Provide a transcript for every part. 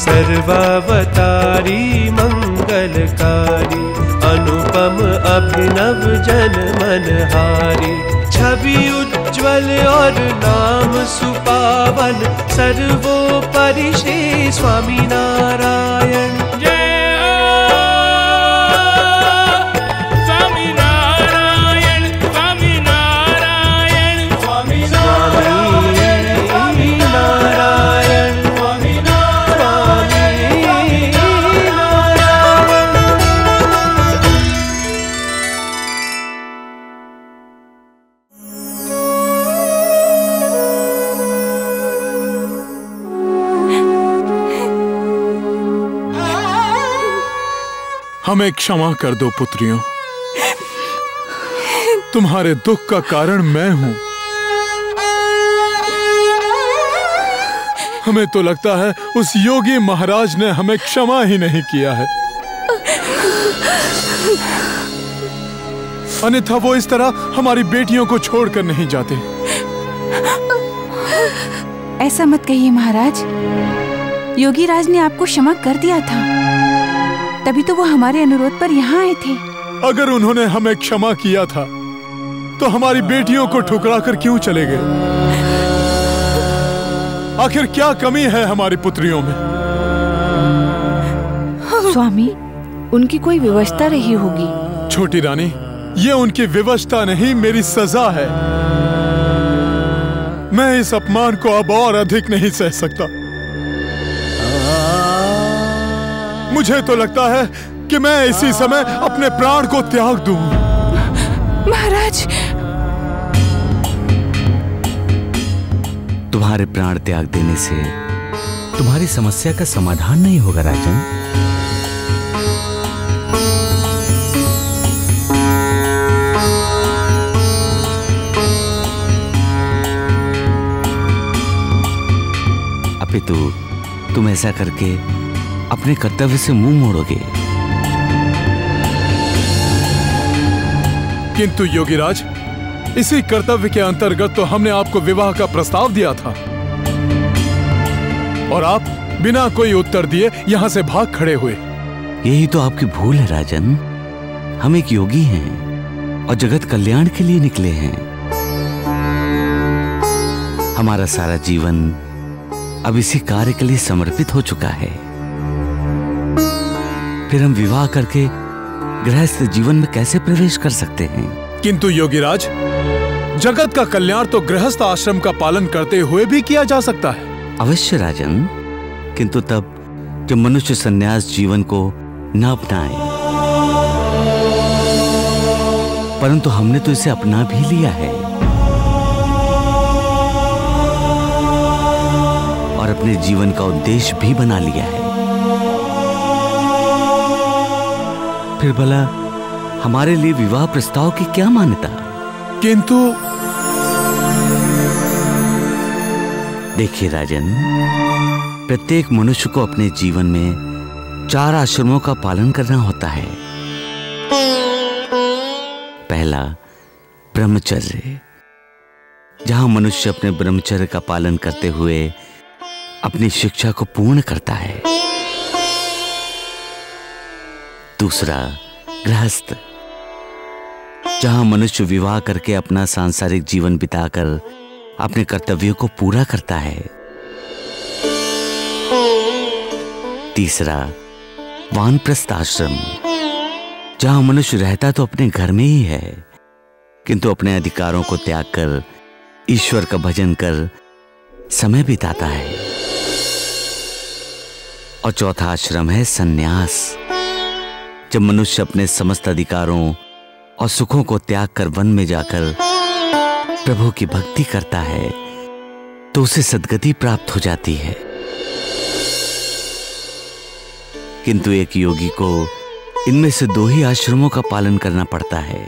सर्वावतारी मंगलकारी, अनुपम अभिनव जन मनहारी। छवि उज्ज्वल और नाम सुपावन, सर्वोपरि श्री स्वामी नारायण। हमें क्षमा कर दो पुत्रियों, तुम्हारे दुख का कारण मैं हूं। हमें तो लगता है उस योगी महाराज ने हमें क्षमा ही नहीं किया है, अन्यथा वो इस तरह हमारी बेटियों को छोड़कर नहीं जाते। ऐसा मत कहिए महाराज, योगी राज ने आपको क्षमा कर दिया था, तभी तो वो हमारे अनुरोध पर यहाँ आए थे। अगर उन्होंने हमें क्षमा किया था तो हमारी बेटियों को ठुकराकर क्यों चले गए? आखिर क्या कमी है हमारी पुत्रियों में? स्वामी, उनकी कोई विवशता रही होगी। छोटी रानी, ये उनकी विवशता नहीं, मेरी सजा है। मैं इस अपमान को अब और अधिक नहीं सह सकता। मुझे तो लगता है कि मैं इसी समय अपने प्राण को त्याग दूं। महाराज, तुम्हारे प्राण त्याग देने से तुम्हारी समस्या का समाधान नहीं होगा राजन। अपितु तुम ऐसा करके अपने कर्तव्य से मुंह मोड़ोगे। किंतु योगीराज, इसी कर्तव्य के अंतर्गत तो हमने आपको विवाह का प्रस्ताव दिया था और आप बिना कोई उत्तर दिए यहां से भाग खड़े हुए। यही तो आपकी भूल है राजन। हम एक योगी हैं और जगत कल्याण के लिए निकले हैं। हमारा सारा जीवन अब इसी कार्य के लिए समर्पित हो चुका है। फिर हम विवाह करके गृहस्थ जीवन में कैसे प्रवेश कर सकते हैं? किंतु योगीराज, जगत का कल्याण तो गृहस्थ आश्रम का पालन करते हुए भी किया जा सकता है। अवश्य राजन, किंतु तब जब मनुष्य संन्यास जीवन को न अपनाए। परंतु हमने तो इसे अपना भी लिया है और अपने जीवन का उद्देश्य भी बना लिया है। फिर भला हमारे लिए विवाह प्रस्ताव की क्या मान्यता? किंतु देखिए राजन, प्रत्येक मनुष्य को अपने जीवन में 4 आश्रमों का पालन करना होता है। पहला, ब्रह्मचर्य, जहां मनुष्य अपने ब्रह्मचर्य का पालन करते हुए अपनी शिक्षा को पूर्ण करता है। दूसरा, गृहस्थ, जहां मनुष्य विवाह करके अपना सांसारिक जीवन बिताकर अपने कर्तव्यों को पूरा करता है। तीसरा, वानप्रस्थ आश्रम, जहां मनुष्य रहता तो अपने घर में ही है, किंतु अपने अधिकारों को त्याग कर ईश्वर का भजन कर समय बिताता है। और चौथा आश्रम है संन्यास, जब मनुष्य अपने समस्त अधिकारों और सुखों को त्याग कर वन में जाकर प्रभु की भक्ति करता है तो उसे सद्गति प्राप्त हो जाती है। किंतु एक योगी को इनमें से 2 ही आश्रमों का पालन करना पड़ता है।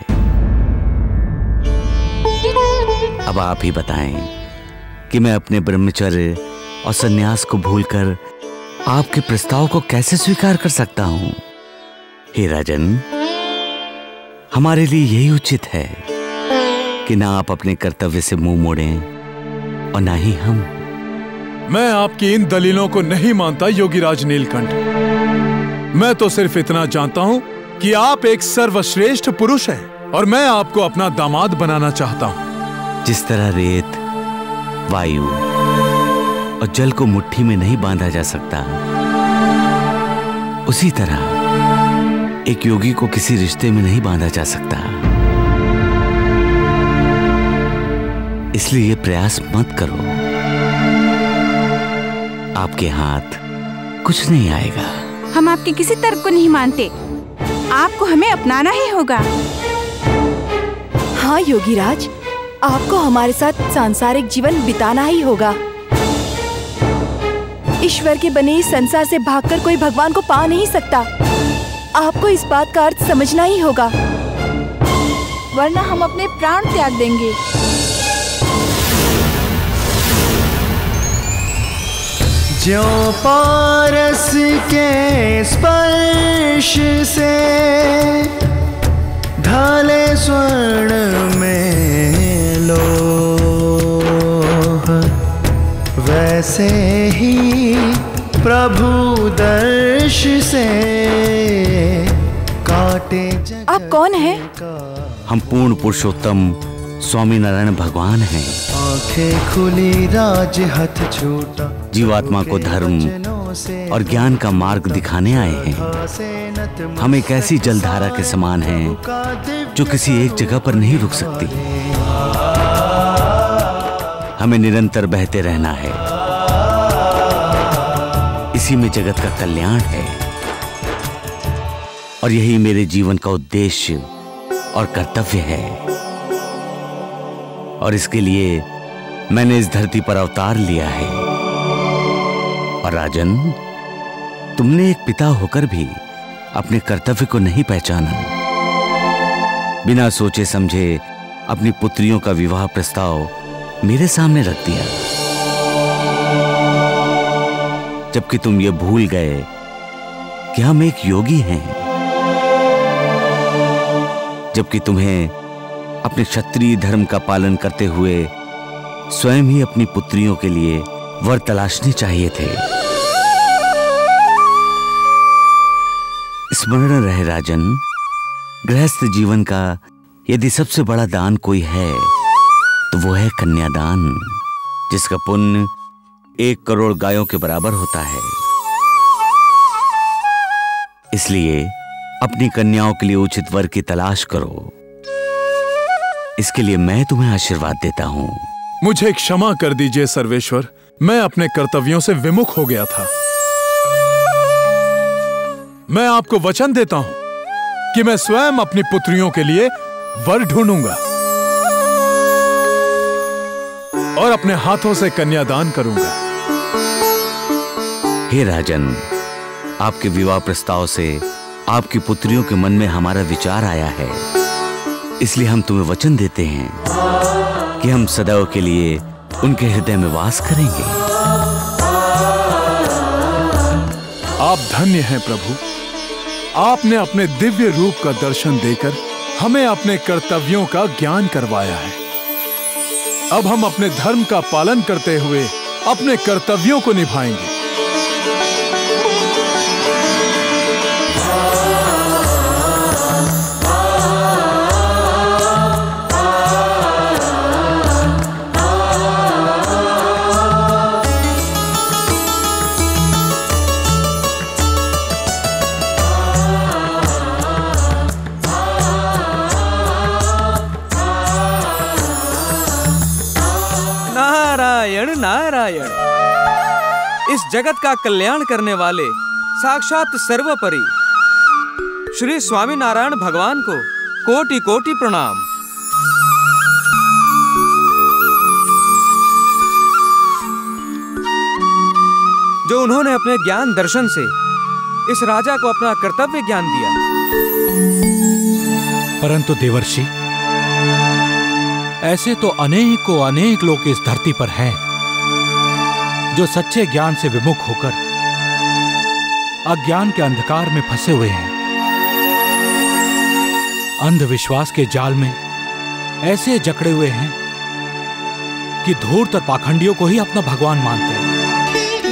अब आप ही बताएं कि मैं अपने ब्रह्मचर्य और संन्यास को भूलकर आपके प्रस्ताव को कैसे स्वीकार कर सकता हूं? हे राजन, हमारे लिए यही उचित है कि ना आप अपने कर्तव्य से मुंह मोड़ें और ना ही हम। मैं आपकी इन दलीलों को नहीं मानता योगीराज नीलकंठ। मैं तो सिर्फ इतना जानता हूं कि आप एक सर्वश्रेष्ठ पुरुष हैं और मैं आपको अपना दामाद बनाना चाहता हूं। जिस तरह रेत, वायु और जल को मुट्ठी में नहीं बांधा जा सकता, उसी तरह एक योगी को किसी रिश्ते में नहीं बांधा जा सकता। इसलिए ये प्रयास मत करो। आपके हाथ कुछ नहीं आएगा। हम आपके किसी तर्क को नहीं मानते। आपको हमें अपनाना ही होगा। हाँ योगीराज, आपको हमारे साथ सांसारिक जीवन बिताना ही होगा। ईश्वर के बने इस संसार से भागकर कोई भगवान को पा नहीं सकता। आपको इस बात का अर्थ समझना ही होगा, वरना हम अपने प्राण त्याग देंगे। ज्यों पारस के स्पर्श से ढाले स्वर्ण में लोह, वैसे ही प्रभु दर्श से काटे जगत। आप कौन हैं? हम पूर्ण पुरुषोत्तम स्वामी नारायण भगवान हैं। आंखें खुली राज हथ छूटा, जीवात्मा को धर्म और ज्ञान का मार्ग दिखाने आए हैं। हम एक ऐसी जलधारा के समान हैं जो किसी एक जगह पर नहीं रुक सकती। हमें निरंतर बहते रहना है। इसी में जगत का कल्याण है और यही मेरे जीवन का उद्देश्य और कर्तव्य है। और इसके लिए मैंने इस धरती पर अवतार लिया है। और राजन, तुमने एक पिता होकर भी अपने कर्तव्य को नहीं पहचाना। बिना सोचे समझे अपनी पुत्रियों का विवाह प्रस्ताव मेरे सामने रख दिया, जबकि तुम ये भूल गए कि हम एक योगी हैं। जबकि तुम्हें अपने क्षत्रिय धर्म का पालन करते हुए स्वयं ही अपनी पुत्रियों के लिए वर तलाशने चाहिए थे। स्मरण रहे राजन, गृहस्थ जीवन का यदि सबसे बड़ा दान कोई है तो वो है कन्यादान, जिसका पुण्य 1 करोड़ गायों के बराबर होता है। इसलिए अपनी कन्याओं के लिए उचित वर की तलाश करो। इसके लिए मैं तुम्हें आशीर्वाद देता हूं। मुझे क्षमा कर दीजिए सर्वेश्वर, मैं अपने कर्तव्यों से विमुख हो गया था। मैं आपको वचन देता हूं कि मैं स्वयं अपनी पुत्रियों के लिए वर ढूंढूंगा और अपने हाथों से कन्यादान करूंगा। हे राजन, आपके विवाह प्रस्ताव से आपकी पुत्रियों के मन में हमारा विचार आया है। इसलिए हम तुम्हें वचन देते हैं कि हम सदैव के लिए उनके हृदय में वास करेंगे। आप धन्य हैं प्रभु। आपने अपने दिव्य रूप का दर्शन देकर हमें अपने कर्तव्यों का ज्ञान करवाया है। अब हम अपने धर्म का पालन करते हुए अपने कर्तव्यों को निभाएंगे। नारायण नारायण, इस जगत का कल्याण करने वाले साक्षात सर्वपरि श्री स्वामी नारायण भगवान को कोटि कोटि प्रणाम। जो उन्होंने अपने ज्ञान दर्शन से इस राजा को अपना कर्तव्य ज्ञान दिया। परंतु देवर्षि, ऐसे तो अनेक लोग इस धरती पर हैं जो सच्चे ज्ञान से विमुख होकर अज्ञान के अंधकार में फंसे हुए हैं। अंधविश्वास के जाल में ऐसे जकड़े हुए हैं कि धूर्त और पाखंडियों को ही अपना भगवान मानते हैं।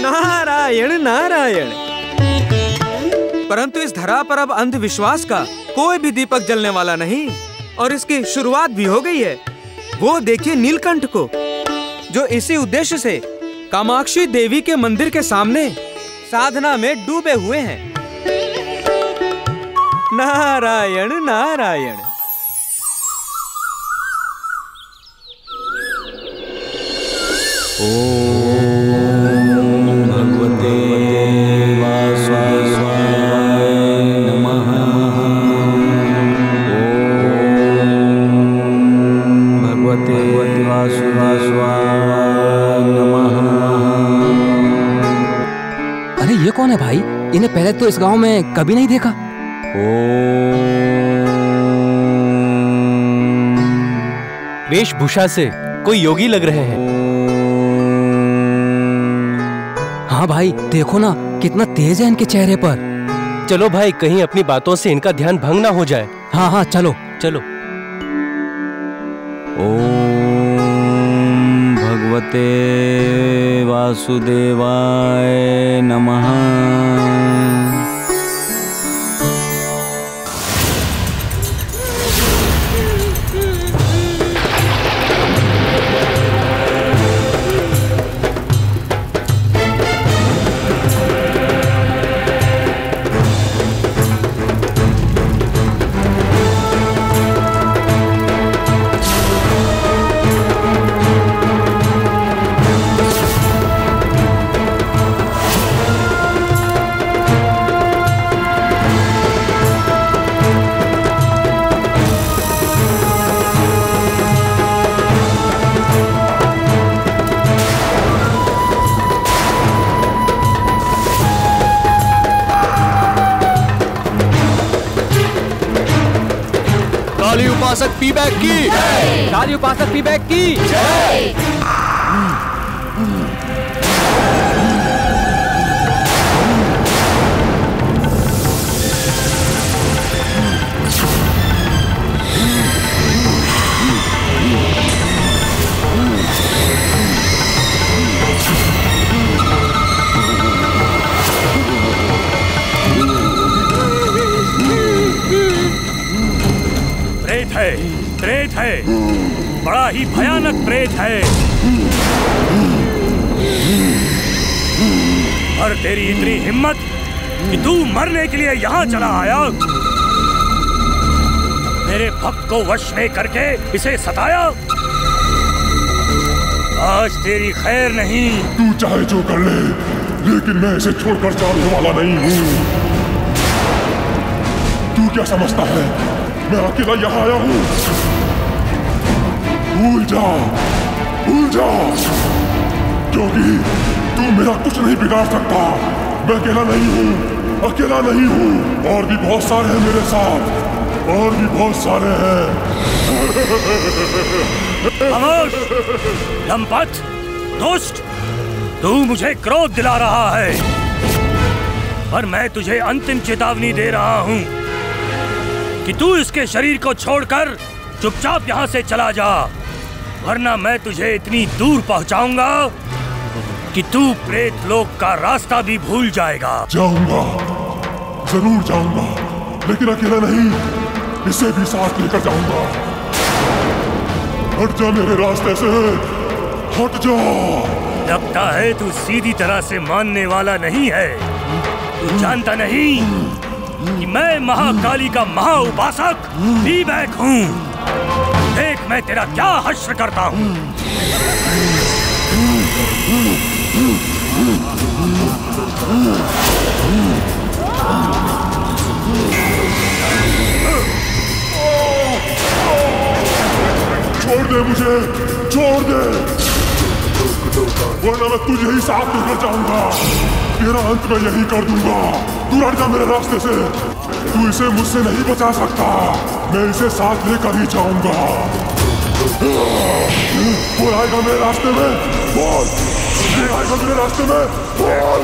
नारायण नारायण। परंतु इस धरा पर अब अंधविश्वास का कोई भी दीपक जलने वाला नहीं, और इसकी शुरुआत भी हो गई है। वो देखिए नीलकंठ को, जो इसी उद्देश्य से कामाक्षी देवी के मंदिर के सामने साधना में डूबे हुए हैं। नारायण नारायण। ओम भगवते वासुदेवाय नमः। ओम भगवते वासुदेवाय नमः। अरे ये कौन है भाई? इन्हें पहले तो इस गांव में कभी नहीं देखा। वेशभूषा से कोई योगी लग रहे हैं। हाँ भाई देखो ना, कितना तेज है इनके चेहरे पर। चलो भाई, कहीं अपनी बातों से इनका ध्यान भंग ना हो जाए। हाँ हाँ चलो चलो। ओम भगवते वासुदेवाय नमः। काली उपासक पीबैक की जय। काली उपासक पीबैक की जय। प्रेत है, बड़ा ही भयानक प्रेत है। और तेरी इतनी हिम्मत कि तू मरने के लिए यहाँ चला आया, मेरे भक्त को वश में करके इसे सताया। आज तेरी खैर नहीं। तू चाहे जो कर ले, लेकिन मैं इसे छोड़कर जाने वाला नहीं हूँ। तू क्या समझता है मैं अकेला यहाँ आया हूँ? भूल जा, क्योंकि तू मेरा कुछ नहीं बिगाड़ सकता। मैं अकेला नहीं हूँ। और भी बहुत सारे हैं मेरे साथ, और भी बहुत सारे हैं। खामोश, लंपट, दुष्ट, तू मुझे क्रोध दिला रहा है, पर मैं तुझे अंतिम चेतावनी दे रहा हूँ कि तू इसके शरीर को छोड़कर चुपचाप यहाँ से चला जा, वरना मैं तुझे इतनी दूर पहुँचाऊंगा कि तू प्रेत लोक का रास्ता भी भूल जाएगा। जाऊंगा, जरूर जाऊंगा, लेकिन अकेला नहीं, इसे भी साथ लेकर जाऊंगा। हट जा मेरे रास्ते से, हट जा। लगता है तू सीधी तरह से मानने वाला नहीं है। तू जानता नहीं कि मैं महाकाली का महाउपासक पीबैक हूँ। देख मैं तेरा क्या हश्र करता हूँ। छोड़ दे मुझे, छोड़ दे, वरना मैं तुझे ही साथ लेकर जाऊंगा। तेरा अंत मैं यही कर दूंगा। तू हट जा मेरे रास्ते से। तू इसे मुझसे नहीं बचा सकता। मैं इसे साथ लेकर ही जाऊंगा। वो आएगा मेरे रास्ते में, बोल। आएगा मेरे रास्ते में, बोल।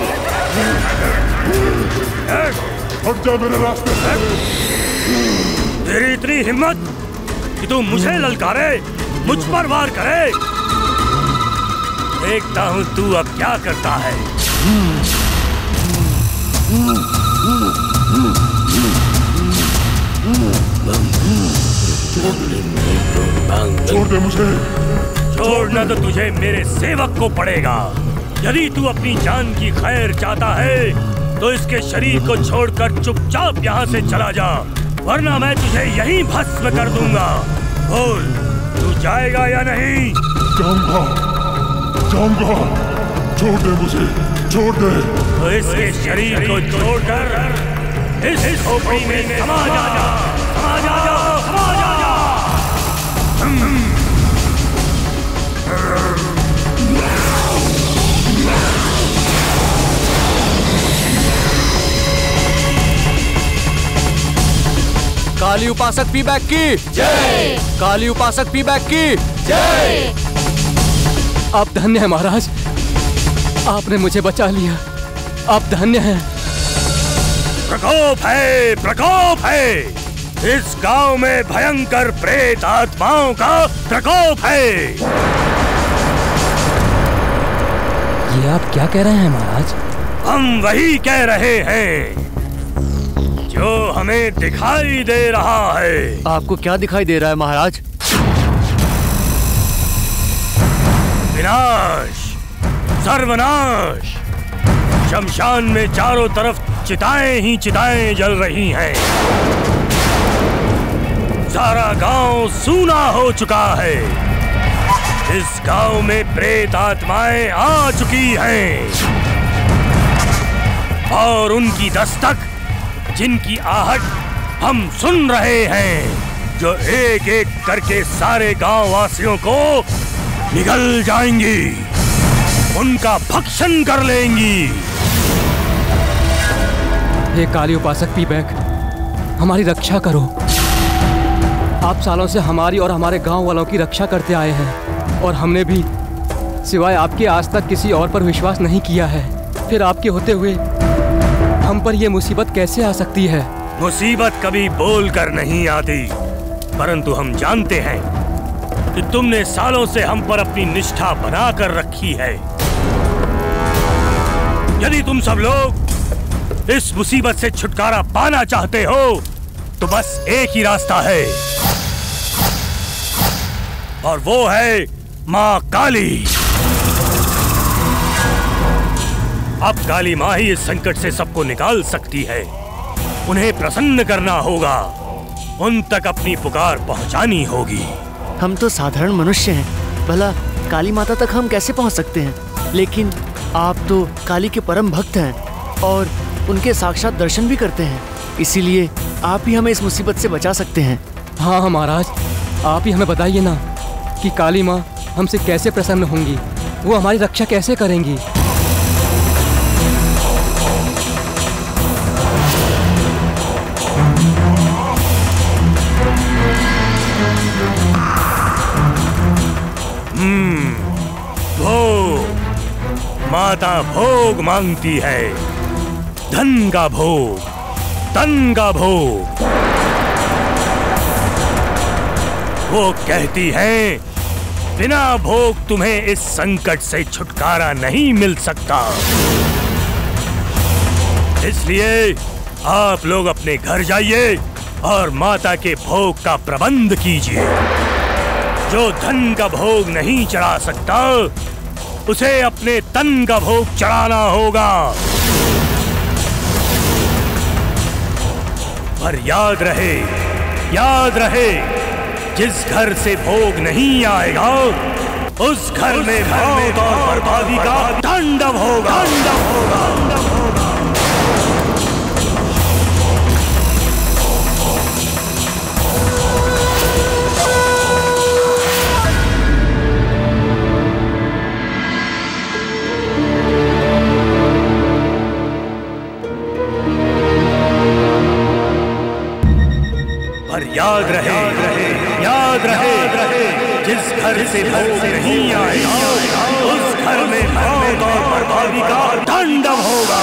हट जा मेरे रास्ते से। तेरी इतनी हिम्मत कि तू मुझे ललकारे, मुझ पर वार करे। देखता हूँ तू अब क्या करता है। छोड़ दे मुझे। छोड़ना तो तुझे मेरे सेवक को पड़ेगा। यदि तू अपनी जान की खैर चाहता है तो इसके शरीर को छोड़कर चुपचाप यहाँ से चला जा, वरना मैं तुझे यहीं भस्म कर दूंगा। बोल, तू जाएगा या नहीं? जाऊंगा, जाऊंगा। छोड़ दे मुझे, छोड़ दे। तो इसके शरीर को छोड़कर इस खोपड़ी में समा जा, समा जा, समा जा। काली उपासक पीबैक की जय। काली उपासक पीबैक की जय। आप धन्य हैं महाराज, आपने मुझे बचा लिया। आप धन्य हैं। प्रकोप है, प्रकोप है। इस गांव में भयंकर प्रेत आत्माओं का प्रकोप है। ये आप क्या कह रहे हैं महाराज? हम वही कह रहे हैं जो हमें दिखाई दे रहा है। आपको क्या दिखाई दे रहा है महाराज? विनाश, सर्वनाश। शमशान में चारों तरफ चिताएं ही चिताएं जल रही हैं। सारा गांव सूना हो चुका है। इस गांव में प्रेत आत्माएं आ चुकी हैं और उनकी दस्तक, जिनकी आहट हम सुन रहे हैं, जो एक एक करके सारे गांव वासियों को निगल जाएंगी, उनका भक्षण कर लेंगी। हे काली उपासक पीबैक, हमारी रक्षा करो। आप सालों से हमारी और हमारे गांव वालों की रक्षा करते आए हैं और हमने भी सिवाय आपके आज तक किसी और पर विश्वास नहीं किया है। फिर आपके होते हुए हम पर यह मुसीबत कैसे आ सकती है? मुसीबत कभी बोल कर नहीं आती, परंतु हम जानते हैं कि तुमने सालों से हम पर अपनी निष्ठा बना कर रखी है। यदि तुम सब लोग इस मुसीबत से छुटकारा पाना चाहते हो तो बस एक ही रास्ता है और वो है माँ काली। अब काली माँ ही इस संकट से सबको निकाल सकती है। उन्हें प्रसन्न करना होगा, उन तक अपनी पुकार पहुंचानी होगी। हम तो साधारण मनुष्य हैं, भला काली माता तक हम कैसे पहुंच सकते हैं? लेकिन आप तो काली के परम भक्त हैं और उनके साक्षात दर्शन भी करते हैं, इसीलिए आप ही हमें इस मुसीबत से बचा सकते हैं। हाँ महाराज, आप ही हमें बताइए ना कि काली माँ हमसे कैसे प्रसन्न होंगी, वो हमारी रक्षा कैसे करेंगी। भोग, माता भोग मांगती है। धन का भोग, तन का भोग। वो कहती है बिना भोग तुम्हें इस संकट से छुटकारा नहीं मिल सकता। इसलिए आप लोग अपने घर जाइए और माता के भोग का प्रबंध कीजिए। जो धन का भोग नहीं चढ़ा सकता उसे अपने तन का भोग चढ़ाना होगा। पर याद रहे, जिस घर से भोग नहीं आएगा उस घर में मौत और बर्बादी का तांडव होगा। पर याद रहे, जिस घर से भोग नहीं आएगा उस घर में मौत और बर्बादी का तांडव होगा।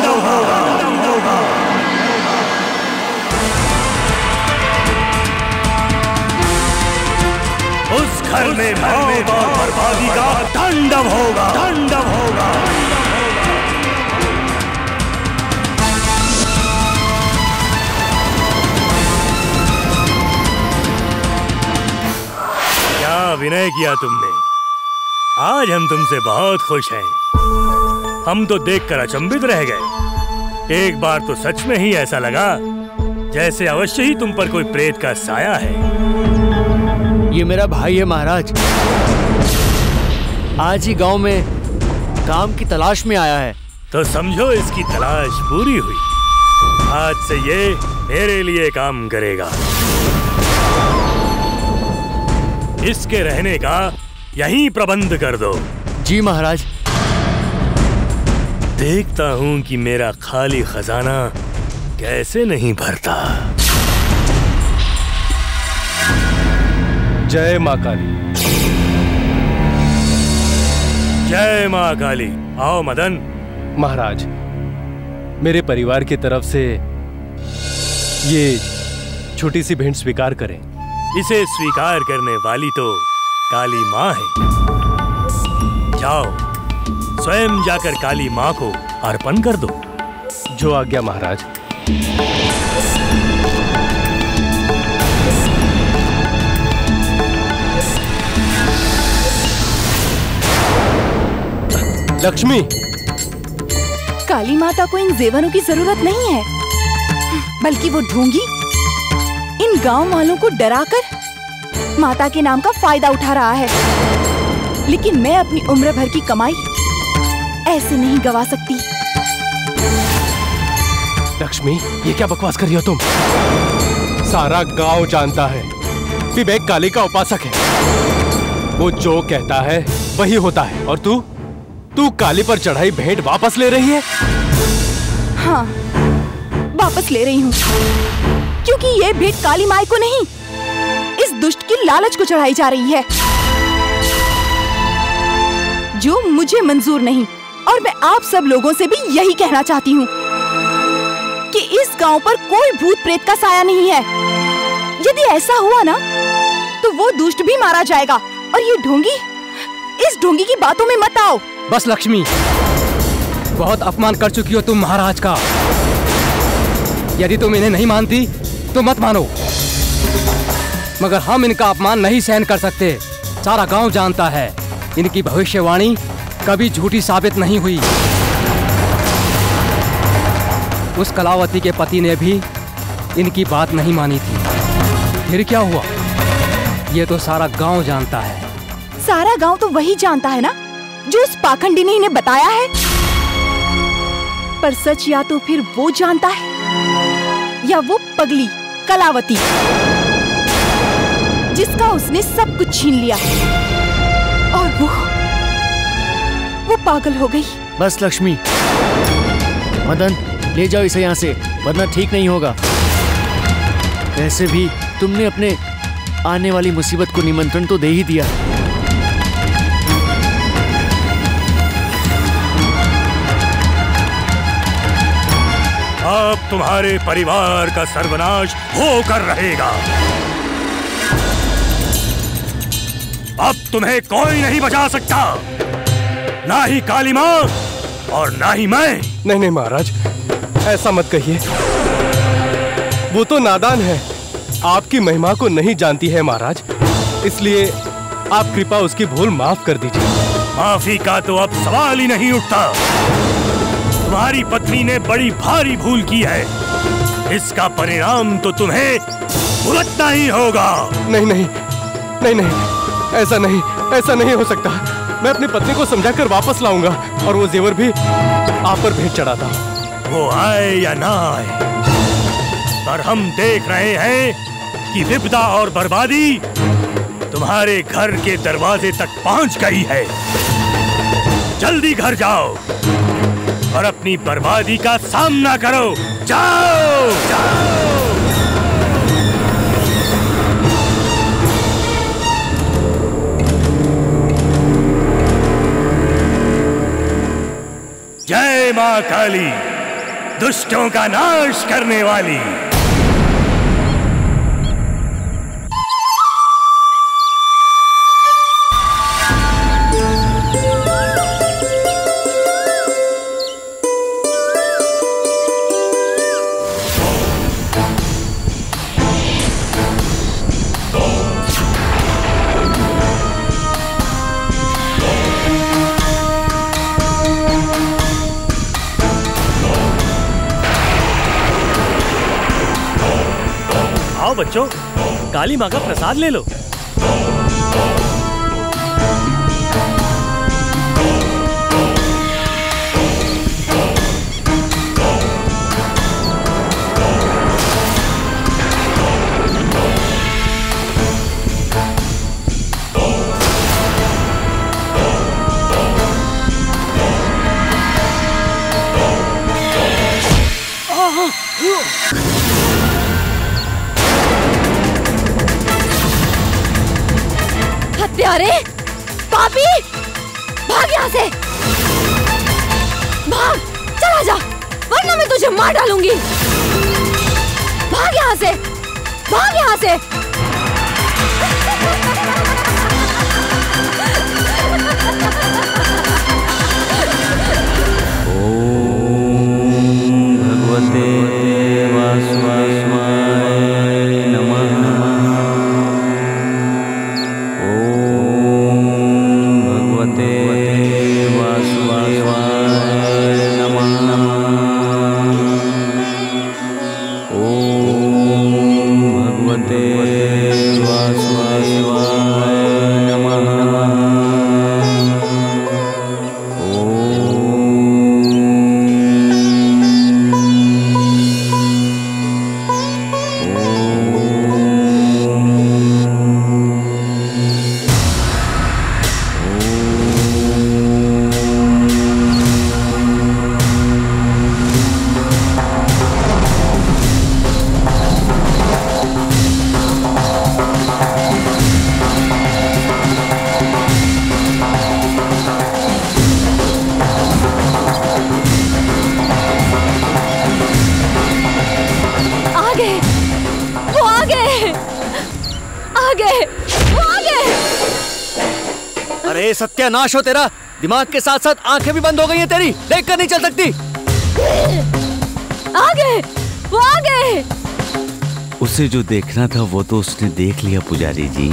उस घर में मौत और बर्बादी का तांडव होगा। विनय किया तुमने। आज हम तुमसे बहुत खुश हैं। हम तो देखकर अचंभित रह गए। एक बार तो सच में ही ऐसा लगा जैसे अवश्य ही तुम पर कोई प्रेत का साया है। ये मेरा भाई है महाराज। आज ही गांव में काम की तलाश में आया है। तो समझो इसकी तलाश पूरी हुई। आज से ये मेरे लिए काम करेगा। इसके रहने का यहीं प्रबंध कर दो। जी महाराज। देखता हूं कि मेरा खाली खजाना कैसे नहीं भरता। जय माँ काली। जय माँ काली। आओ मदन। महाराज, मेरे परिवार की तरफ से ये छोटी सी भेंट स्वीकार करें। इसे स्वीकार करने वाली तो काली माँ है। जाओ, स्वयं जाकर काली माँ को अर्पण कर दो। जो आज्ञा महाराज। लक्ष्मी, काली माता को इन जेवरों की जरूरत नहीं है, बल्कि वो ढोंगी इन गांव वालों को डराकर माता के नाम का फायदा उठा रहा है। लेकिन मैं अपनी उम्र भर की कमाई ऐसे नहीं गवा सकती। लक्ष्मी, ये क्या बकवास कर रही हो तुम? सारा गांव जानता है विवेक काली का उपासक है। वो जो कहता है वही होता है। और तू काली पर चढ़ाई भेंट वापस ले रही है? हाँ, वापस ले रही हूँ, क्योंकि ये भेंट काली माई को नहीं, इस दुष्ट की लालच को चढ़ाई जा रही है, जो मुझे मंजूर नहीं। और मैं आप सब लोगों से भी यही कहना चाहती हूँ कि इस गांव पर कोई भूत प्रेत का साया नहीं है। यदि ऐसा हुआ ना, तो वो दुष्ट भी मारा जाएगा। और ये ढोंगी, इस ढोंगी की बातों में मत आओ। बस लक्ष्मी, बहुत अपमान कर चुकी हो तुम महाराज का। यदि तुम इन्हें नहीं मानती तो मत मानो, मगर हम इनका अपमान नहीं सहन कर सकते। सारा गांव जानता है इनकी भविष्यवाणी कभी झूठी साबित नहीं हुई। उस कलावती के पति ने भी इनकी बात नहीं मानी थी। फिर क्या हुआ, ये तो सारा गांव जानता है। सारा गांव तो वही जानता है ना जो उस पाखंडी ने इन्हें बताया है। पर सच या तो फिर वो जानता है या वो पगली कलावती, जिसका उसने सब कुछ छीन लिया और वो पागल हो गई। बस लक्ष्मी, मदन ले जाओ इसे यहाँ से, वरना ठीक नहीं होगा। वैसे भी तुमने अपने आने वाली मुसीबत को निमंत्रण तो दे ही दिया। अब तुम्हारे परिवार का सर्वनाश होकर रहेगा। अब तुम्हें कोई नहीं बचा सकता, ना ही काली माँ और ना ही मैं। नहीं महाराज, ऐसा मत कहिए। वो तो नादान है, आपकी महिमा को नहीं जानती है महाराज। इसलिए आप कृपा उसकी भूल माफ कर दीजिए। माफी का तो अब सवाल ही नहीं उठता। तुम्हारी पत्नी ने बड़ी भारी भूल की है, इसका परिणाम तो तुम्हें भुगतना ही होगा। नहीं, ऐसा नहीं हो सकता। मैं अपनी पत्नी को समझाकर वापस लाऊंगा और वो जेवर भी आप पर भेंट चढ़ाता हूँ। वो आए या ना आए, पर हम देख रहे हैं कि विपदा और बर्बादी तुम्हारे घर के दरवाजे तक पहुंच गई है। जल्दी घर जाओ और अपनी बर्बादी का सामना करो। जाओ, जाओ। जय मां काली, दुष्टों का नाश करने वाली। आओ बच्चों, काली माँ का प्रसाद ले लो। हत्यारे, पापी, भाग यहाँ से, भाग, चला जा, वरना मैं तुझे मार डालूंगी। भाग यहाँ से, भाग यहाँ से। भगवते वासुदेवाय नमः। ओम भगवते वासुदेवाय नमः। ओम भगवते वासुदेवाय नमः। अरे सत्यानाश हो तेरा, दिमाग के साथ साथ आंखें भी बंद हो गई हैं तेरी, देख कर नहीं चल सकती। आगे, वो आगे। उसे जो देखना था वो तो उसने देख लिया पुजारी जी।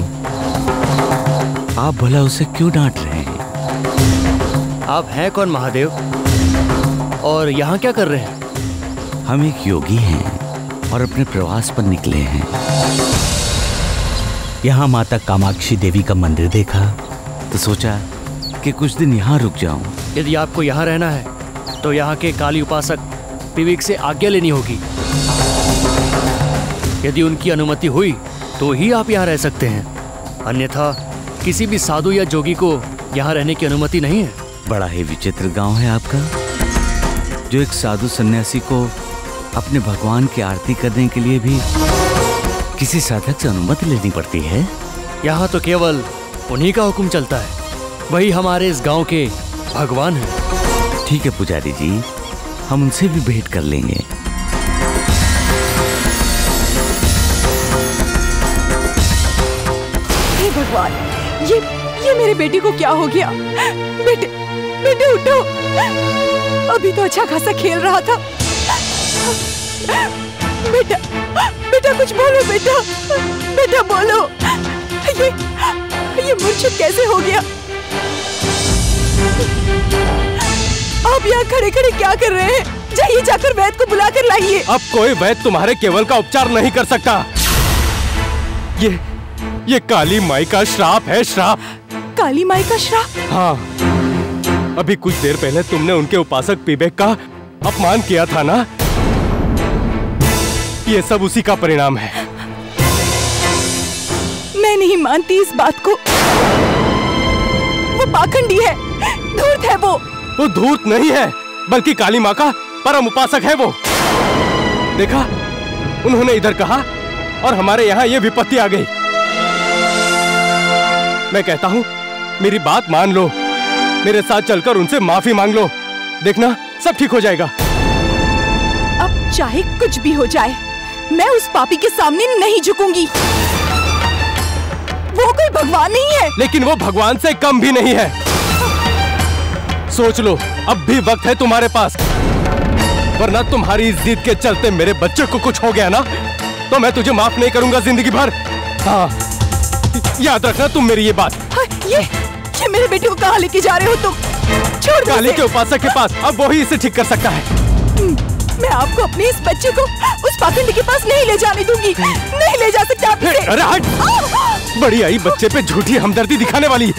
आप भला उसे क्यों डांट रहे हैं? आप हैं कौन महादेव, और यहाँ क्या कर रहे हैं? हम एक योगी हैं और अपने प्रवास पर निकले हैं। यहाँ माता कामाक्षी देवी का मंदिर देखा तो सोचा कि कुछ दिन यहाँ रुक जाऊं। यदि आपको यहाँ रहना है तो यहाँ के काली उपासक पिविक से आज्ञा लेनी होगी। यदि उनकी अनुमति हुई तो ही आप यहाँ रह सकते हैं, अन्यथा किसी भी साधु या जोगी को यहाँ रहने की अनुमति नहीं है। बड़ा ही विचित्र गांव है आपका, जो एक साधु सन्यासी को अपने भगवान की आरती करने के लिए भी किसी साधक से अनुमति लेनी पड़ती है। यहाँ तो केवल उन्हीं का हुक्म चलता है, वही हमारे इस गांव के भगवान हैं। ठीक है पुजारी जी, हम उनसे भी भेंट कर लेंगे। हे भगवान, ये मेरे बेटे को क्या हो गया? बेटे उठो, अभी तो अच्छा खासा खेल रहा था। बेटा कुछ बोलो, बेटा बोलो, ये मूर्छित कैसे हो गया? आप यहाँ खड़े खड़े क्या कर रहे हैं? जाइए जाकर वैद्य को बुला कर लाइए। अब कोई वैद्य तुम्हारे केवल का उपचार नहीं कर सकता। ये काली माई का श्राप है, श्राप। काली माई का श्राप? हाँ, अभी कुछ देर पहले तुमने उनके उपासक पीबेक का अपमान किया था ना, ये सब उसी का परिणाम है। मैं नहीं मानती इस बात को, वो पाखंडी है, धूर्त है वो धूर्त नहीं है, बल्कि काली माँ का परम उपासक है वो। देखा, उन्होंने इधर कहा और हमारे यहाँ ये विपत्ति आ गई। मैं कहता हूँ मेरी बात मान लो, मेरे साथ चलकर उनसे माफी मांग लो, देखना सब ठीक हो जाएगा। अब चाहे कुछ भी हो जाए, मैं उस पापी के सामने नहीं झुकूंगी। वो कोई भगवान नहीं है। लेकिन वो भगवान से कम भी नहीं है। सोच लो, अब भी वक्त है तुम्हारे पास, वरना तुम्हारी इस जिद के चलते मेरे बच्चे को कुछ हो गया ना, तो मैं तुझे माफ नहीं करूंगा जिंदगी भर। हाँ, याद रखना तुम मेरी ये बात। हाँ, ये मेरे बेटे को कहाँ लेके जा रहे हो तुम? छोड़ दो काली के उपासक के पास, अब वो ही इसे ठीक कर सकता है। मैं आपको अपने इस बच्चे को उस पाखंडी के पास नहीं ले जाने दूंगी। नहीं ले जा सकते आप इसे। अरे हट! बड़ी आई बच्चे पे झूठी हमदर्दी दिखाने वाली।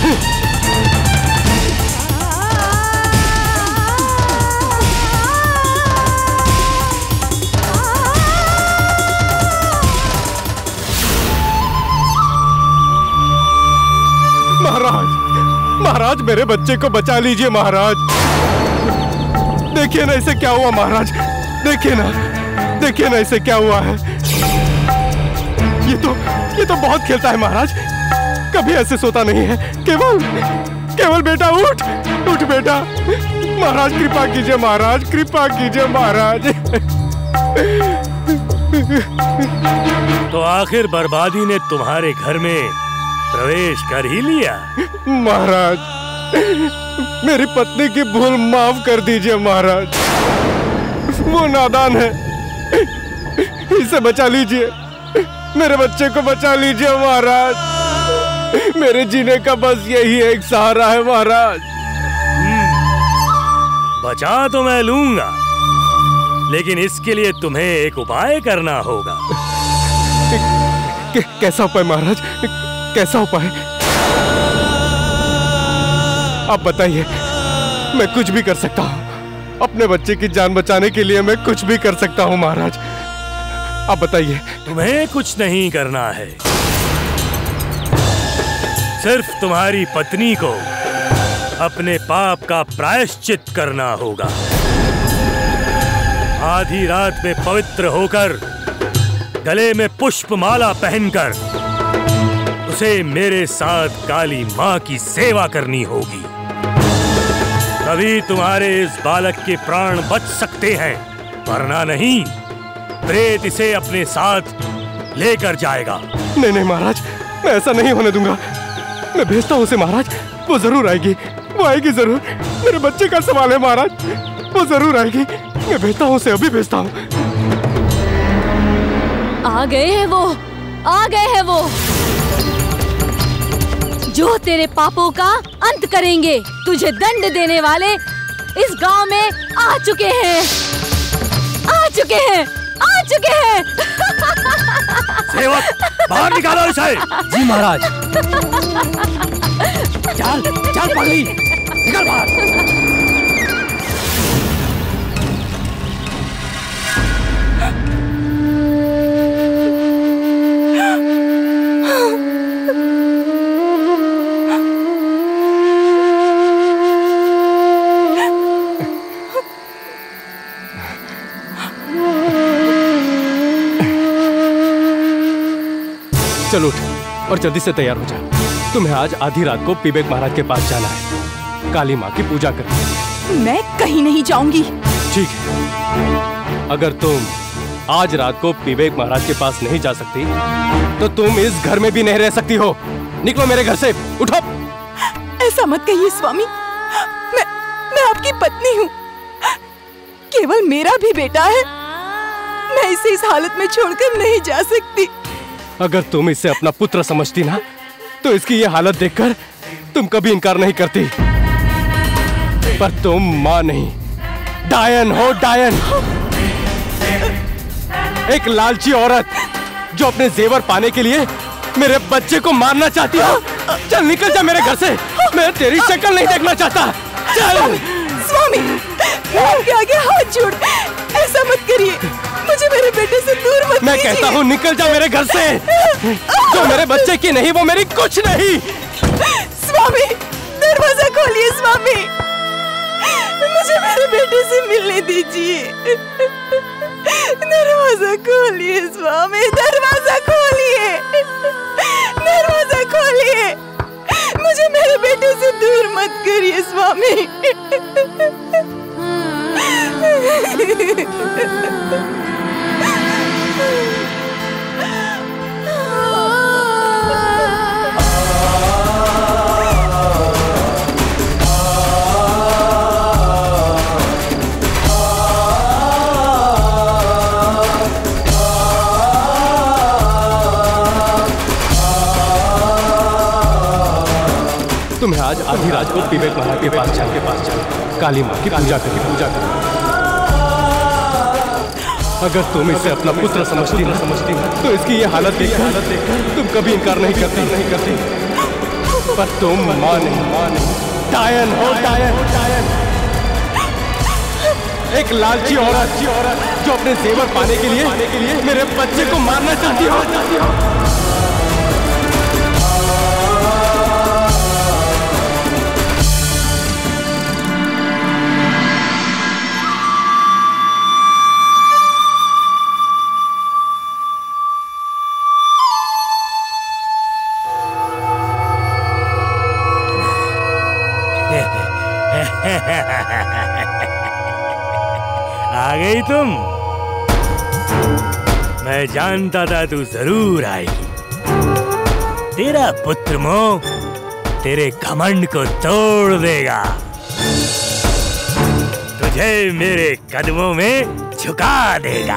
महाराज, महाराज मेरे बच्चे को बचा लीजिए महाराज। देखिए ना इसे क्या हुआ महाराज, देखिए ना इसे क्या हुआ है। ये तो बहुत खेलता है महाराज, कभी ऐसे सोता नहीं है। केवल बेटा उठ बेटा। महाराज कृपा कीजिए महाराज, कृपा कीजिए महाराज। तो आखिर बर्बादी ने तुम्हारे घर में प्रवेश कर ही लिया। महाराज मेरी पत्नी की भूल माफ कर दीजिए महाराज, वो नादान है, इसे बचा लीजिए, मेरे बच्चे को बचा लीजिए महाराज। मेरे जीने का बस यही एक सहारा है महाराज। बचा तो मैं लूंगा, लेकिन इसके लिए तुम्हें एक उपाय करना होगा। कैसा उपाय महाराज, कैसा उपाय? आप बताइए, मैं कुछ भी कर सकता हूँ, अपने बच्चे की जान बचाने के लिए मैं कुछ भी कर सकता हूँ महाराज। आप बताइए। तुम्हें कुछ नहीं करना है, सिर्फ तुम्हारी पत्नी को अपने पाप का प्रायश्चित करना होगा। आधी रात में पवित्र होकर गले में पुष्प माला पहनकर उसे मेरे साथ काली माँ की सेवा करनी होगी, तभी तुम्हारे इस बालक के प्राण बच सकते हैं, वरना नहीं प्रेत इसे अपने साथ लेकर जाएगा। नहीं महाराज, मैं ऐसा नहीं होने दूंगा। मैं भेजता हूँ उसे महाराज, वो जरूर आएगी, वो आएगी जरूर। मेरे बच्चे का सवाल है महाराज, वो जरूर आएगी। मैं भेजता हूँ उसे, अभी भेजता हूँ। आ गए हैं वो, आ गए हैं वो जो तेरे पापों का अंत करेंगे। तुझे दंड देने वाले इस गांव में आ चुके हैं, आ चुके हैं, आ चुके हैं। सेवक बाहर निकालो इसे। जी महाराज। चल पगड़ी, निकल बाहर। चलो उठ और जल्दी से तैयार हो जा। तुम्हें आज आधी रात को पीबेक महाराज के पास जाना है, काली माँ की पूजा करनी। मैं कहीं नहीं जाऊंगी। ठीक है, अगर तुम आज रात को पीबेक महाराज के पास नहीं जा सकती तो तुम इस घर में भी नहीं रह सकती हो। निकलो मेरे घर से, उठो। ऐसा मत कहिए स्वामी, मैं आपकी पत्नी हूँ, केवल मेरा भी बेटा है, मैं इसे इस हालत में छोड़कर नहीं जा सकती। अगर तुम इसे अपना पुत्र समझती ना तो इसकी ये हालत देखकर तुम कभी इनकार नहीं करती, पर तुम माँ नहीं, डायन हो, डायन। एक लालची औरत जो अपने जेवर पाने के लिए मेरे बच्चे को मारना चाहती हो। चल निकल जा मेरे घर से, मैं तेरी शक्ल नहीं देखना चाहता। चल। स्वामी, मैं आपके आगे हाथ जोड़, ऐसा मत करिए, मुझे मेरे बेटे से दूर मत कीजिए। मैं कहता हूँ निकल जा मेरे घर से। जो मेरे बच्चे की नहीं वो मेरी कुछ नहीं। स्वामी, दरवाजा खोलिए स्वामी, मुझे मेरे बेटे से मिलने दीजिए। दरवाजा खोलिए स्वामी, दरवाजा खोलिए, दरवाजा खोलिए, मुझे मेरे बेटे से दूर मत करिए स्वामी। तुम्हें आज आधी रात को पीबेक महाराज के पास चल, काली माँ की पूजा करनी। अगर तुम इसे अपना पुत्र समझती तो इसकी ये हालत देखकर तुम कभी इनकार नहीं करती। पर तुम मां नहीं, डायन हो, डायन। एक लालची औरत जो अपने जेवर पाने के लिए मेरे बच्चे को मारना चाहती हो। आ गई तुम। मैं जानता था तू जरूर आएगी। तेरा पुत्र मोह तेरे घमंड को तोड़ देगा, तुझे मेरे कदमों में झुका देगा।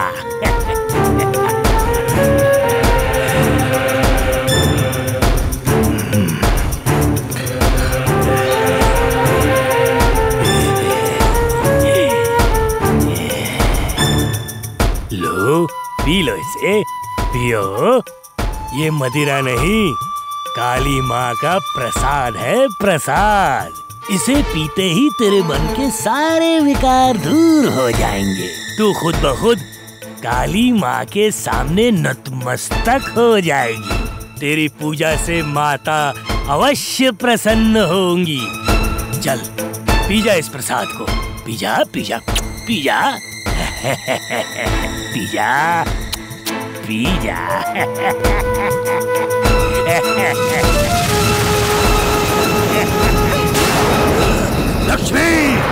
पी लो इसे, पियो। ये मदिरा नहीं, काली माँ का प्रसाद है, प्रसाद। इसे पीते ही तेरे मन के सारे विकार दूर हो जाएंगे। तू खुद ब खुद काली माँ के सामने नतमस्तक हो जाएगी। तेरी पूजा से माता अवश्य प्रसन्न होंगी। चल पी जा इस प्रसाद को, पी जा, पी जा, पी जा। पी जा, पी जा। लक्ष्मी,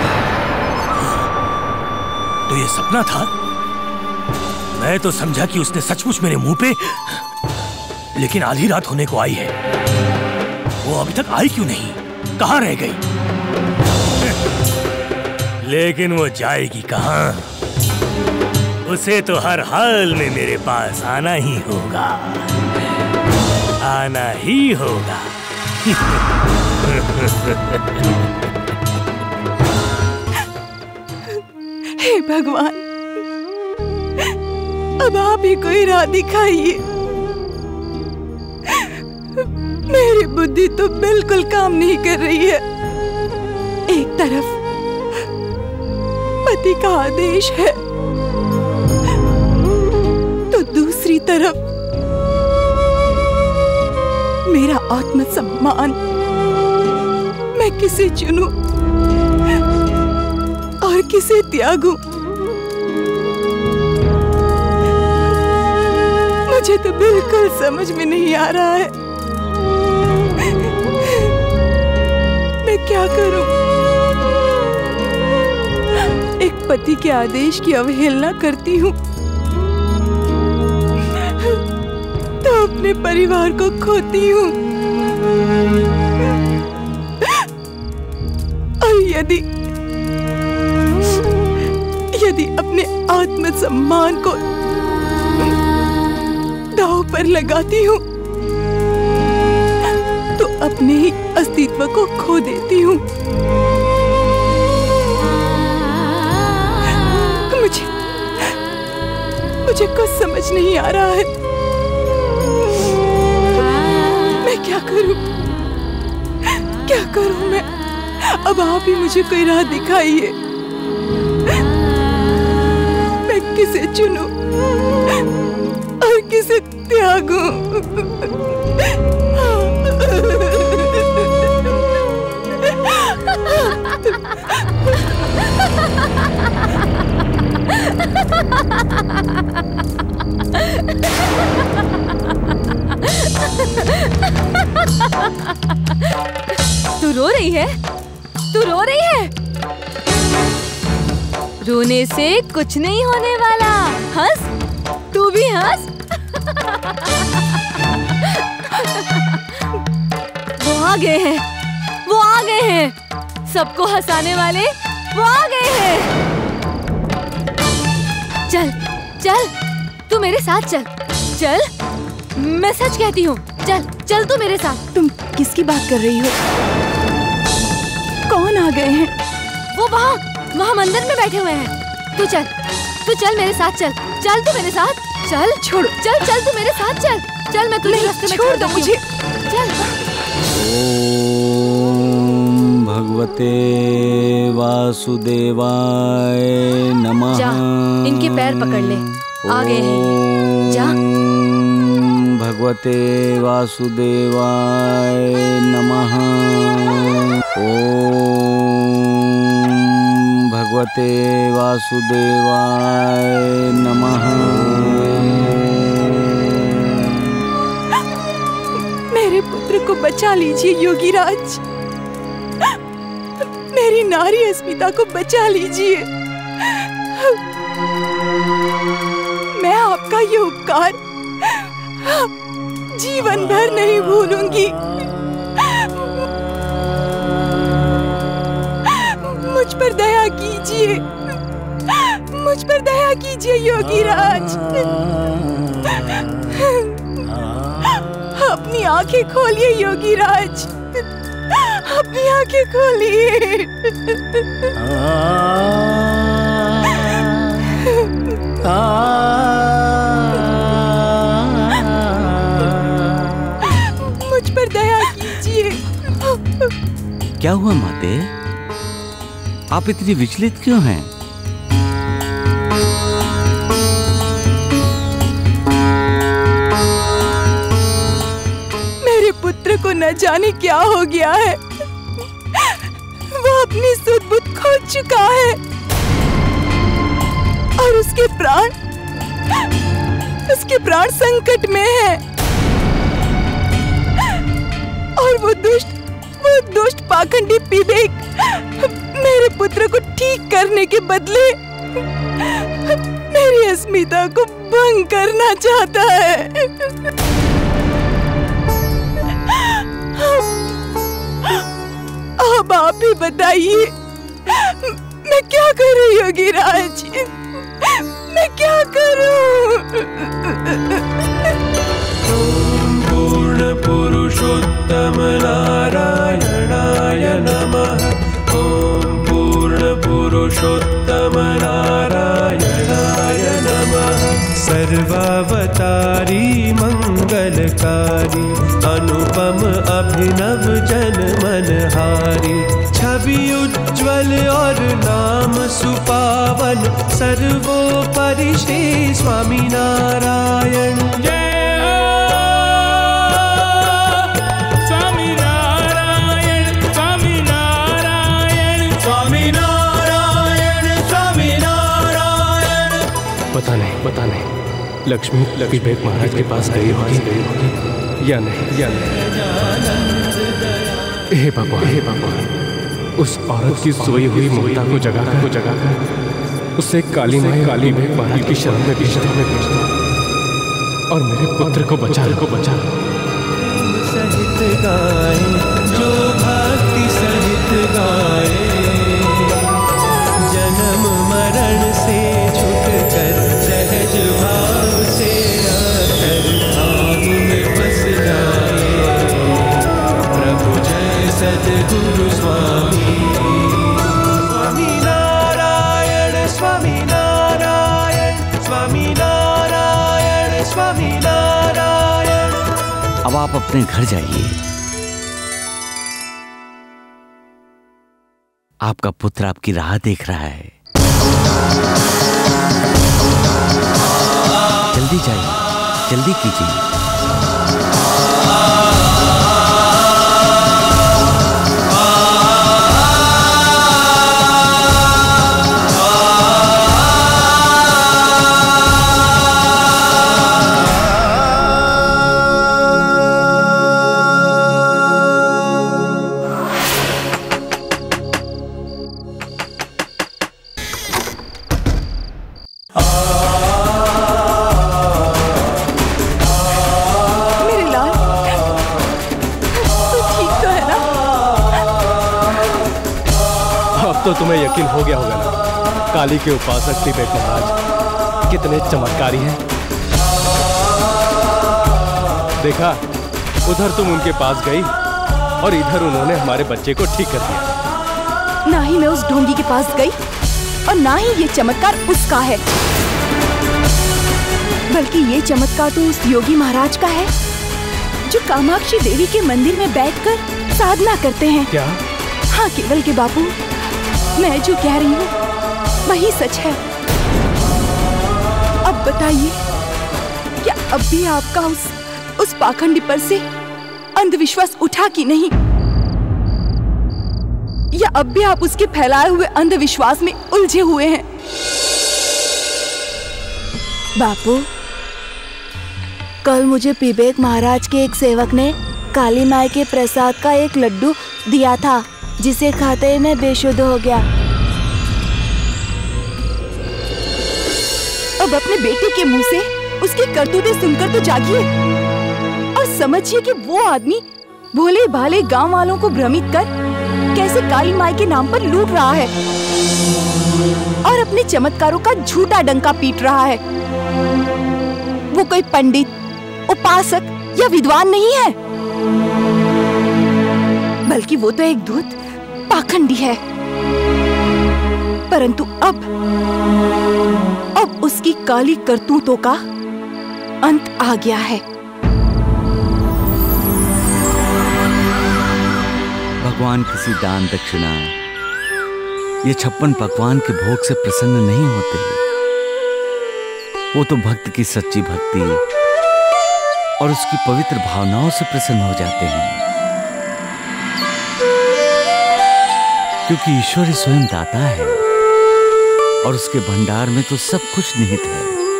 तो ये सपना था? मैं तो समझा कि उसने सचमुच मेरे मुंह पे, लेकिन आधी रात होने को आई है। वो अभी तक आई क्यों नहीं? कहाँ रह गई? लेकिन वो जाएगी कहाँ? उसे तो हर हाल में मेरे पास आना ही होगा, आना ही होगा। हे भगवान, अब आप ही कोई राह दिखाइए। मेरी बुद्धि तो बिल्कुल काम नहीं कर रही है। एक तरफ पति का आदेश है, तो दूसरी तरफ मेरा आत्मसम्मान। मैं किसे चुनूं और किसे त्यागूं? मुझे तो बिल्कुल समझ में नहीं आ रहा है। मैं क्या करूं? एक पति के आदेश की अवहेलना करती हूं तो अपने परिवार को खोती हूं, और यदि अपने आत्मसम्मान को दांव पर लगाती हूं तो अपने ही अस्तित्व को खो देती हूं। मुझे कुछ समझ नहीं आ रहा है। मैं क्या करूं? क्या करूं मैं? अब आप ही मुझे कोई राह दिखाइए। मैं किसे चुनूं और किसे त्यागूं? तू रो रही है? तू रो रही है? रोने से कुछ नहीं होने वाला। हंस, तू भी हंस। वो आ गए हैं, वो आ गए हैं। सबको हंसाने वाले वो आ गए हैं। चल चल, तू मेरे साथ चल। चल, मैं सच कहती हूँ। चल चल, तू मेरे साथ। तुम किसकी बात कर रही हो? कौन आ गए हैं? वो वहाँ मंदिर में बैठे हुए हैं। तू चल तू चल मेरे साथ, चल चल तू मेरे साथ, चल छोड़, चल चल तू मेरे साथ, चल चल मैं तुझे रास्ते में छोड़ दो मुझे, चल। ओम भगवते वासुदेवाय नमः। जा, इनके पैर पकड़ ले, आ गए हैं, जा। भगवते वासुदेवाय नमः। ओम भगवते वासुदेवाय नमः। मेरे पुत्र को बचा लीजिए योगीराज, मेरी नारी अस्मिता को बचा लीजिए। मैं आपका ये उपकार जीवन भर नहीं भूलूंगी। मुझ पर दया कीजिए, मुझ पर दया कीजिए योगीराज। अपनी आंखें खोलिए योगीराज, अपनी आंखें खोलिए। मुझ पर दया कीजिए। क्या हुआ माते? आप इतनी विचलित क्यों हैं? मेरे पुत्र को न जाने क्या हो गया है, वो अपनी सुध बुध खो चुका है और उसके प्राण संकट में है। और वो दुष्ट पाखंडी विवेक मेरे पुत्र को ठीक करने के बदले मेरी अस्मिता को भंग करना चाहता है। अब आप ही बताइए, मैं क्या करूं योगीराज, मैं क्या करूं? पूर्ण पुरुषोत्तम नारायणाय नमः। ओम पूर्ण पुरुषोत्तम नारायणाय नमः। सर्वावतारी मंगलकारी, अनुपम अभिनव जन मनहारी। छवि उज्ज्वल और नाम सुपावन, सर्वोपरि श्री स्वामी नारायण। पता नहीं लक्ष्मी विवेक महाराज के पास गई होगी या नहीं। हे भगवान, उस औरत की सोई हुई ममता को जगाकर उससे काली विवेक महाराज की शरण में भेज दो और मेरे पुत्र को बचा सहित गाए जो भक्ति सहित गाए, जन्म मरण से छूट कर सहज भाव से आकर भाव में बस जाए। प्रभु जय सद्गुरु स्वामी। स्वामी नारायण स्वामी नारायण स्वामी नारायण स्वामी नारायण। अब आप अपने घर जाइए। आपका पुत्र आपकी राह देख रहा है। जल्दी जाइए, जल्दी कीजिए। तो तुम्हें यकीन हो गया होगा ना, काली के उपासक विवेक महाराज कितने चमत्कारी हैं। देखा, उधर तुम उनके पास गई और इधर उन्होंने हमारे बच्चे को ठीक कर दिया। ना ही मैं उस ढोंगी के पास गई और ना ही ये चमत्कार उसका है, बल्कि ये चमत्कार तो उस योगी महाराज का है जो कामाक्षी देवी के मंदिर में बैठकर साधना करते हैं। क्या? हाँ केवल के बापू, मैं जो कह रही हूँ वही सच है। अब बताइए, क्या अब भी आपका उस पाखंडी पर से अंधविश्वास उठा कि नहीं, या अब भी आप उसके फैलाए हुए अंधविश्वास में उलझे हुए हैं? बापू, कल मुझे पिबेक महाराज के एक सेवक ने काली माई के प्रसाद का एक लड्डू दिया था, जिसे खाते ही मैं बेशुद्ध हो गया। अब अपने बेटे के मुंह से उसकी करतूतें सुनकर तो जागिए और समझिए कि वो आदमी भोले भाले गांव वालों को भ्रमित कर कैसे काली माई के नाम पर लूट रहा है और अपने चमत्कारों का झूठा डंका पीट रहा है। वो कोई पंडित, उपासक या विद्वान नहीं है, बल्कि वो तो एक धूर्त पाखंडी है। परंतु अब उसकी काली करतूतों का अंत आ गया है। भगवान किसी दान दक्षिणा ये 56 पकवान के भोग से प्रसन्न नहीं होते। वो तो भक्त की सच्ची भक्ति और उसकी पवित्र भावनाओं से प्रसन्न हो जाते हैं, क्योंकि ईश्वर ही स्वयं दाता है और उसके भंडार में तो सब कुछ निहित है,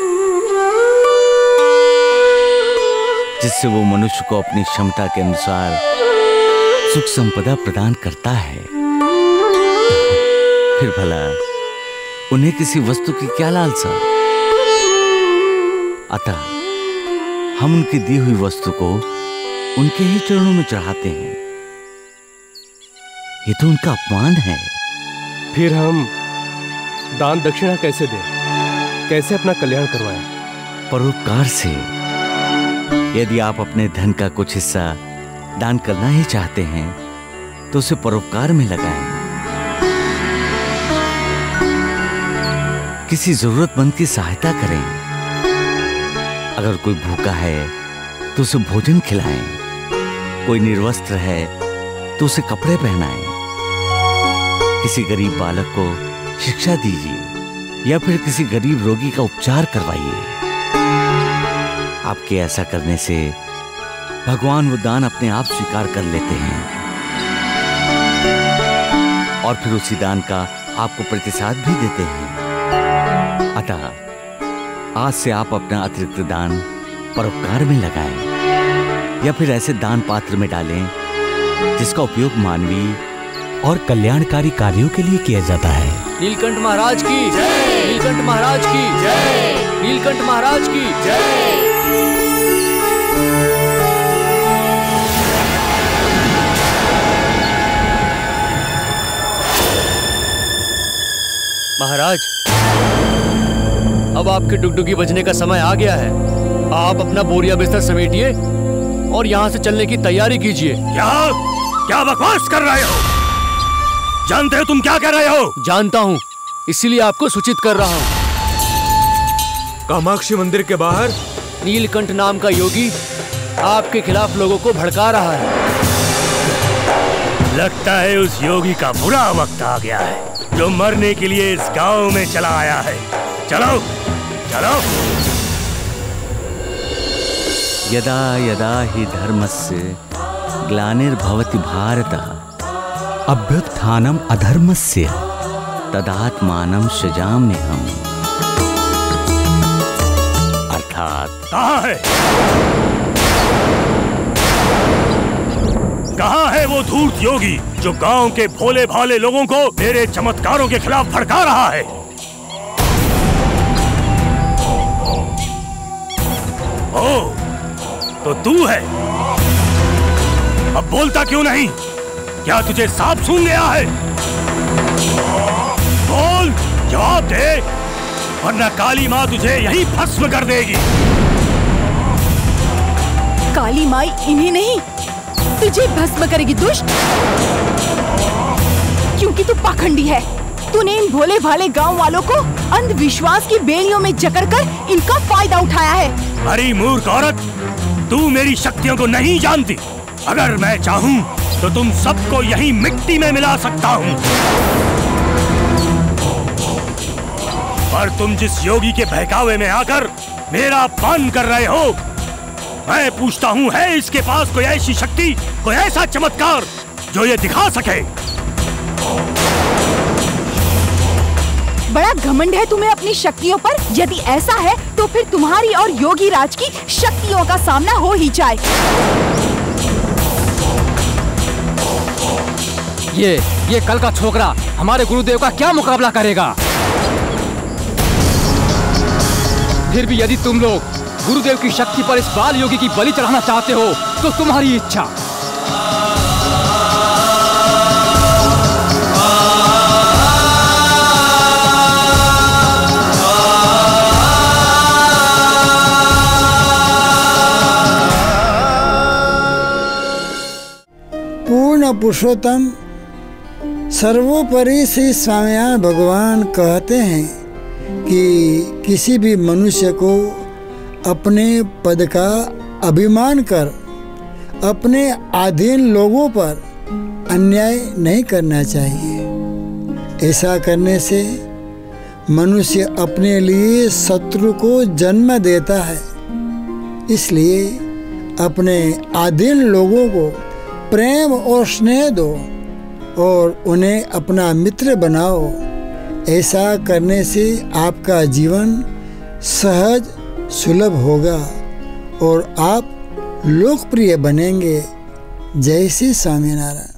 जिससे वो मनुष्य को अपनी क्षमता के अनुसार सुख संपदा प्रदान करता है। फिर भला उन्हें किसी वस्तु की क्या लालसा? अतः हम उनकी दी हुई वस्तु को उनके ही चरणों में चढ़ाते हैं। ये तो उनका अपमान है। फिर हम दान दक्षिणा कैसे दें? कैसे अपना कल्याण करवाएं? परोपकार से। यदि आप अपने धन का कुछ हिस्सा दान करना ही चाहते हैं तो उसे परोपकार में लगाएं। किसी जरूरतमंद की सहायता करें। अगर कोई भूखा है तो उसे भोजन खिलाएं। कोई निर्वस्त्र है तो उसे कपड़े पहनाएं। किसी गरीब बालक को शिक्षा दीजिए या फिर किसी गरीब रोगी का उपचार करवाइए। आपके ऐसा करने से भगवान वो दान अपने आप स्वीकार कर लेते हैं और फिर उसी दान का आपको प्रतिसाद भी देते हैं। अतः आज से आप अपना अतिरिक्त दान परोपकार में लगाएं या फिर ऐसे दान पात्र में डालें जिसका उपयोग मानवीय और कल्याणकारी कार्यों के लिए किया जाता है। नीलकंठ महाराज की जय। नीलकंठ महाराज की जय। नीलकंठ महाराज की जय। महाराज, अब आपकी डुगडुगी बजने का समय आ गया है। आप अपना बोरिया बिस्तर समेटिए और यहाँ से चलने की तैयारी कीजिए। क्या बकवास कर रहे हो? जानते हो तुम क्या कर रहे हो? जानता हूँ, इसीलिए आपको सूचित कर रहा हूँ। कामाक्षी मंदिर के बाहर नीलकंठ नाम का योगी आपके खिलाफ लोगों को भड़का रहा है। लगता है उस योगी का बुरा वक्त आ गया है, जो मरने के लिए इस गांव में चला आया है। चलो चलो। यदा यदा हि धर्मस्य ग्लानिर्भवति भारत अभ्युत्थानम अधर्मस्य तदात्मानं सृजाम्यहम्। अर्थात कहाँ है वो धूर्त योगी जो गांव के भोले भाले लोगों को मेरे चमत्कारों के खिलाफ भड़का रहा है? ओ, तो तू है? अब बोलता क्यों नहीं? क्या तुझे सांप सूंघ गया है? बोल, जवाब दे, वरना काली माँ तुझे यहीं भस्म कर देगी। काली माई इन्हें नहीं, तुझे भस्म करेगी दुष्ट, क्योंकि तू पाखंडी है। तूने इन भोले भाले गांव वालों को अंधविश्वास की बेड़ियों में जकड़कर इनका फायदा उठाया है। अरे मूर्ख औरत, तू मेरी शक्तियों को नहीं जानती। अगर मैं चाहूं तो तुम सबको यहीं मिट्टी में मिला सकता हूं। पर तुम जिस योगी के बहकावे में आकर मेरा अपमान कर रहे हो, मैं पूछता हूं, है इसके पास कोई ऐसी शक्ति, कोई ऐसा चमत्कार जो ये दिखा सके? बड़ा घमंड है तुम्हें अपनी शक्तियों पर। यदि ऐसा है तो फिर तुम्हारी और योगी राज की शक्तियों का सामना हो ही जाए। ये कल का छोकरा हमारे गुरुदेव का क्या मुकाबला करेगा? फिर भी यदि तुम लोग गुरुदेव की शक्ति पर इस बाल योगी की बलि चढ़ाना चाहते हो तो तुम्हारी इच्छा। पूर्ण पुरुषोत्तम सर्वोपरि श्री स्वामीनारायण भगवान कहते हैं कि किसी भी मनुष्य को अपने पद का अभिमान कर अपने अधीन लोगों पर अन्याय नहीं करना चाहिए। ऐसा करने से मनुष्य अपने लिए शत्रु को जन्म देता है। इसलिए अपने अधीन लोगों को प्रेम और स्नेह दो और उन्हें अपना मित्र बनाओ। ऐसा करने से आपका जीवन सहज सुलभ होगा और आप लोकप्रिय बनेंगे। जय श्री स्वामीनारायण।